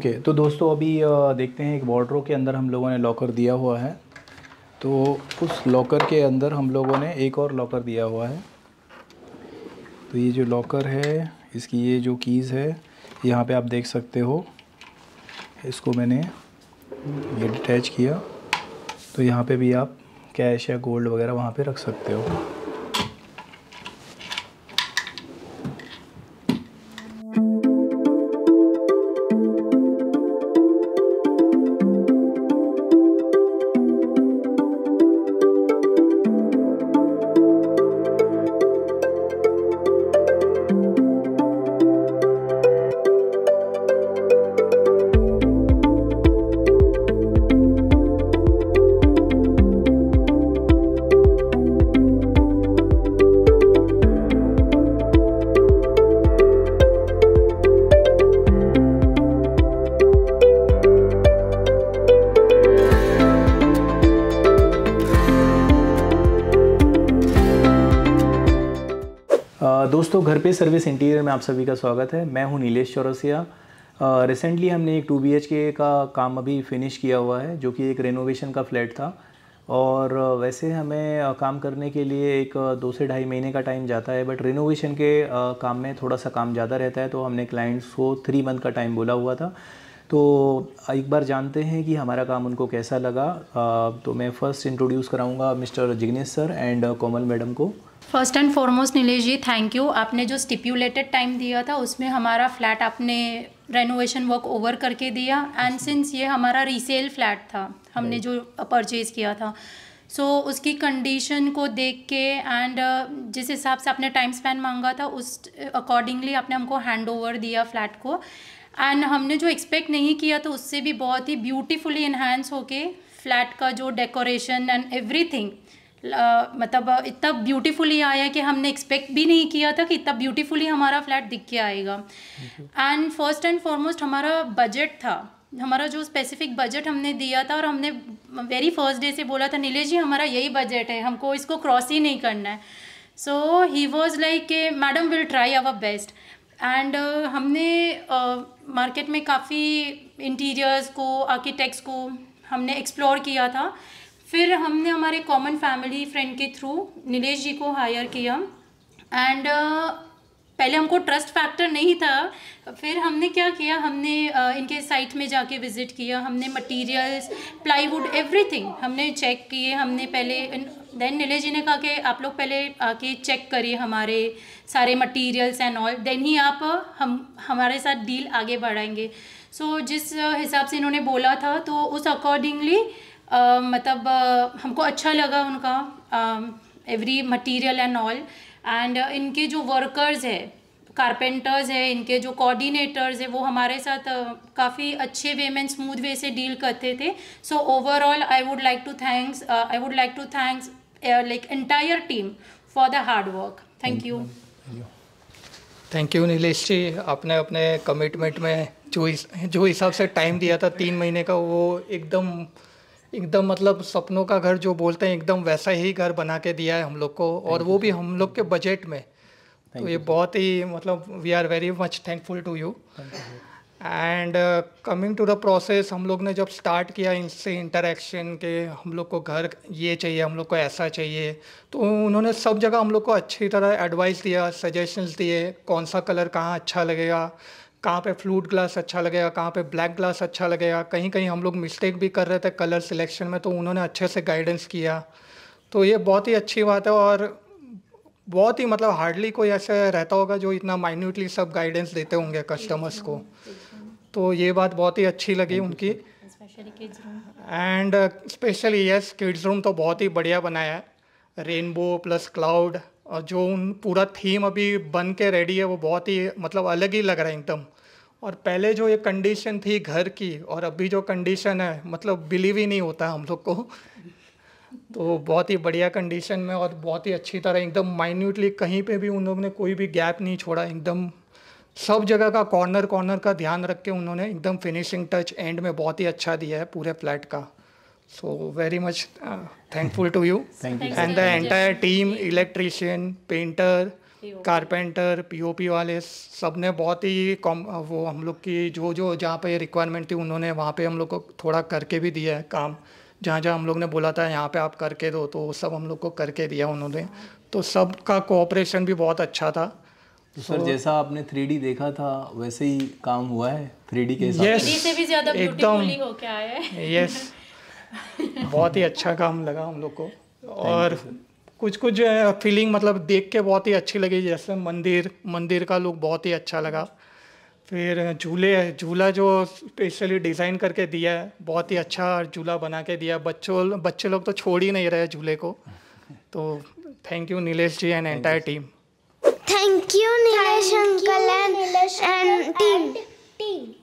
Okay तो दोस्तों अभी देखते हैं एक वार्डरोब के अंदर हम लोगों ने लॉकर दिया हुआ है। तो उस लॉकर के अंदर हम लोगों ने एक और लॉकर दिया हुआ है। तो ये जो लॉकर है इसकी ये जो कीज़ है यहाँ पे आप देख सकते हो, इसको मैंने ये डिटैच किया। तो यहाँ पे भी आप कैश या गोल्ड वगैरह वहाँ पे रख सकते हो। दोस्तों घर पे सर्विस इंटीरियर में आप सभी का स्वागत है। मैं हूं नीलेश चौरसिया। रिसेंटली हमने एक 2 BHK का काम अभी फिनिश किया हुआ है, जो कि एक रेनोवेशन का फ्लैट था। और वैसे हमें काम करने के लिए एक 2 से ढाई महीने का टाइम जाता है, बट रेनोवेशन के काम में थोड़ा सा काम ज़्यादा रहता है, तो हमने क्लाइंट्स को 3 मंथ का टाइम बोला हुआ था। तो एक बार जानते हैं कि हमारा काम उनको कैसा लगा। तो मैं फ़र्स्ट इंट्रोड्यूस कराऊँगा mister Jignesh sir and Komal madam को। First and foremost Nilesh ji, thank you. आपने जो स्टिप्यूलेटेड टाइम दिया था उसमें हमारा फ्लैट आपने रेनोवेशन वर्क ओवर करके दिया। एंड सिंस ये हमारा रीसेल फ्लैट था, हमने जो परचेज़ किया था, सो उसकी कंडीशन को देख के एंड जिस हिसाब से आपने टाइम स्पैन मांगा था उस अकॉर्डिंगली आपने हमको हैंड ओवर दिया फ्लैट को। एंड हमने जो एक्सपेक्ट नहीं किया था उससे भी बहुत ही ब्यूटीफुली इन्हांस होके फ्लैट का जो डेकोरेशन एंड एवरीथिंग मतलब इतना ब्यूटीफुली आया कि हमने एक्सपेक्ट भी नहीं किया था कि इतना ब्यूटीफुली हमारा फ्लैट दिख के आएगा। एंड फर्स्ट एंड फॉरमोस्ट हमारा बजट था, हमारा जो स्पेसिफिक बजट हमने दिया था, और हमने वेरी फर्स्ट डे से बोला था नीलेश जी हमारा यही बजट है, हमको इसको क्रॉस ही नहीं करना है। सो ही वॉज लाइक के madam will try our best. And हमने मार्केट में काफ़ी इंटीरियर्स को, आर्किटेक्ट्स को हमने एक्सप्लोर किया था। फिर हमने हमारे कॉमन फैमिली फ्रेंड के थ्रू नीलेश जी को हायर किया। एंड पहले हमको ट्रस्ट फैक्टर नहीं था। फिर हमने क्या किया, हमने इनके साइट में जाके विज़िट किया, हमने मटेरियल्स, प्लाईवुड, एवरीथिंग हमने चेक किए। हमने पहले देन नीलेश जी ने कहा कि आप लोग पहले आके चेक करिए हमारे सारे मटेरियल्स एंड ऑल, देन ही आप हमारे साथ डील आगे बढ़ाएंगे। सो जिस हिसाब से इन्होंने बोला था तो उस अकॉर्डिंगली मतलब हमको अच्छा लगा उनका every material and all. And इनके जो वर्कर्स है, कारपेंटर्स है, इनके जो कोऑर्डिनेटर्स है, वो हमारे साथ काफ़ी अच्छे वे में, स्मूथ वे से डील करते थे। So overall I would like to thanks like entire team for the hard work. Thank you. Thank you Nilesh ji, आपने अपने कमिटमेंट में जो हिसाब से टाइम दिया था 3 महीने का, वो एकदम मतलब सपनों का घर जो बोलते हैं, एकदम वैसा ही घर बना के दिया है हम लोग को, और वो भी हम लोग के बजट में। तो ये बहुत ही मतलब we are very much thankful to you. And coming to the process, हम लोग ने जब स्टार्ट किया इनसे इंटरेक्शन के हम लोग को घर ये चाहिए, हम लोग को ऐसा चाहिए, तो उन्होंने सब जगह हम लोग को अच्छी तरह एडवाइस दिया, सजेशंस दिए, कौन सा कलर कहाँ अच्छा लगेगा, कहाँ पे फ्लूट ग्लास अच्छा लगेगा, कहाँ पे ब्लैक ग्लास अच्छा लगेगा। कहीं कहीं हम लोग मिस्टेक भी कर रहे थे कलर सिलेक्शन में, तो उन्होंने अच्छे से गाइडेंस किया। तो ये बहुत ही अच्छी बात है, और बहुत ही मतलब हार्डली कोई ऐसे रहता होगा जो इतना माइन्यूटली सब गाइडेंस देते होंगे कस्टमर्स को। तो ये बात बहुत ही अच्छी लगी उनकी। And specially yes, kids room तो बहुत ही बढ़िया बनाया है, रेनबो प्लस क्लाउड, और जो पूरा थीम अभी बन के रेडी है वो बहुत ही मतलब अलग ही लग रहा है एकदम। और पहले जो ये कंडीशन थी घर की और अभी जो कंडीशन है, मतलब बिलीव ही नहीं होता है हम लोग को। तो बहुत ही बढ़िया कंडीशन में और बहुत ही अच्छी तरह एकदम माइन्यूटली, कहीं पे भी उन लोगों ने कोई भी गैप नहीं छोड़ा, एकदम सब जगह का कॉर्नर का ध्यान रख के उन्होंने एकदम फिनिशिंग टच एंड में बहुत ही अच्छा दिया है पूरे फ्लैट का। So very much thankful to you. Thank you. And the entire team, electrician, painter, carpenter, POP वाले सब ने बहुत ही कम वो हम लोग की जो जो जहाँ पे रिक्वायरमेंट थी उन्होंने वहाँ पे हम लोग को थोड़ा करके भी दिया है काम। जहाँ जहाँ हम लोग ने बोला था यहाँ पे आप करके दो, तो वो सब हम लोग को करके दिया उन्होंने। तो सबका कोऑपरेशन भी बहुत अच्छा था। तो सर जैसा आपने 3D देखा था वैसे ही काम हुआ है 3D के हिसाब Yes, से? 3D से भी ज़्यादा एकदम ब्यूटीफुली होके आया है। यस, बहुत ही अच्छा काम लगा हम लोग को। और कुछ कुछ फीलिंग मतलब देख के बहुत ही अच्छी लगी, जैसे मंदिर का लुक बहुत ही अच्छा लगा। फिर झूला जो स्पेशली डिज़ाइन करके दिया है, बहुत ही अच्छा झूला बना के दिया। बच्चे लोग तो छोड़ ही नहीं रहे झूले को। तो thank you Nilesh ji and entire team. Thank you, Nilesh uncle and team.